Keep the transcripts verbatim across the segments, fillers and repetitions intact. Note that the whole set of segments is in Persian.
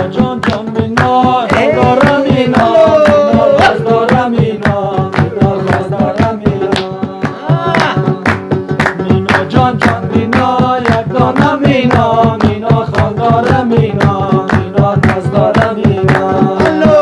جان جان مینا دارم مینا باز دارم مینا باز دارم مینا مینا جان جان مینا یک دانه مینا مینا خال دارم مینا مینا ناز دارم مینا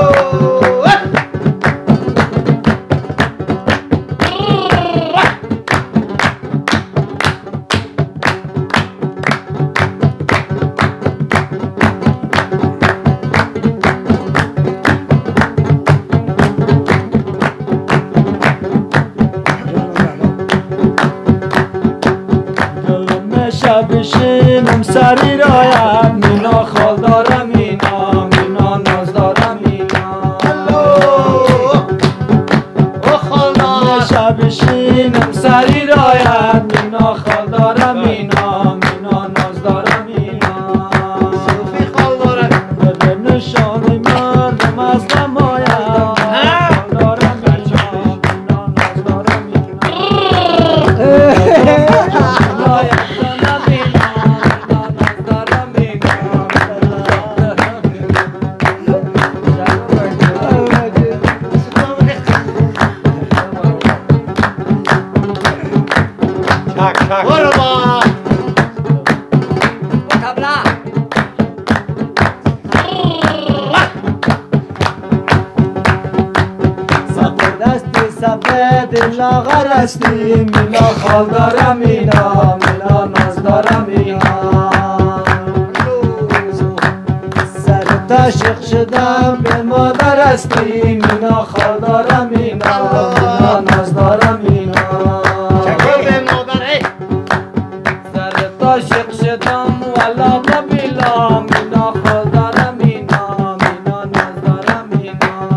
بشینم سری رایم مینا خال دارم مینا مینا ناز دارم مینا او خال ناز بشینم سری رایم مینا خال دارم مینا مینا ناز دارم مینا صوفی خال دارم به نشانی مردم از نمایم خال دارم مینا مینا ناز دارم سفید لاغر هستی مینا خال دارم مینا مینا ناز دارم مینا سرت عاشق شدم به مادر هستی مینا خال دارم مینا مینا ناز دارم مینا سرت عاشق شدم والا ببیلا مینا خال دارم مینا مینا ناز دارم مینا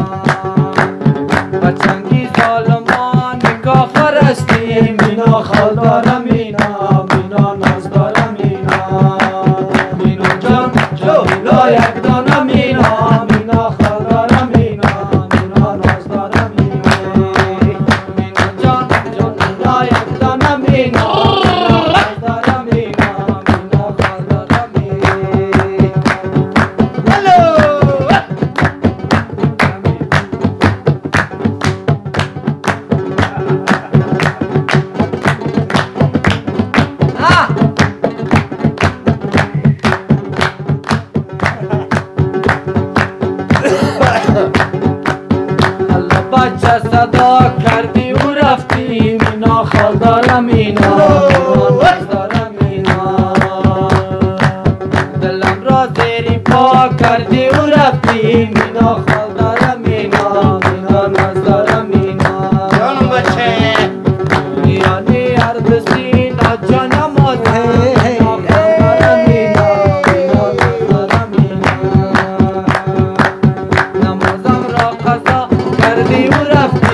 بچنگی ظالمان کافر هستی مینا خال دارم مینا مینا ناز دارم مینا مینا جان جان مینا یک دانه مینا مینا خال دارم مینا مینا ناز دارم مینا مینا جان جان مینا یک دانه مینا ناز دارم مینا مینا خال دارم مینا بچه صدا کردی و رفتی مینا خال دارم مینا ناز دارم مینا دلم را زیری پا کردی و رفتی مینا خال دارم مینا مینا ناز دارم مینا جانم بچه یعنی هر بسی نا جانم آزه مینا خال دارم مینا مینا ناز دارم مینا نمازم را قضا کردی و رفتی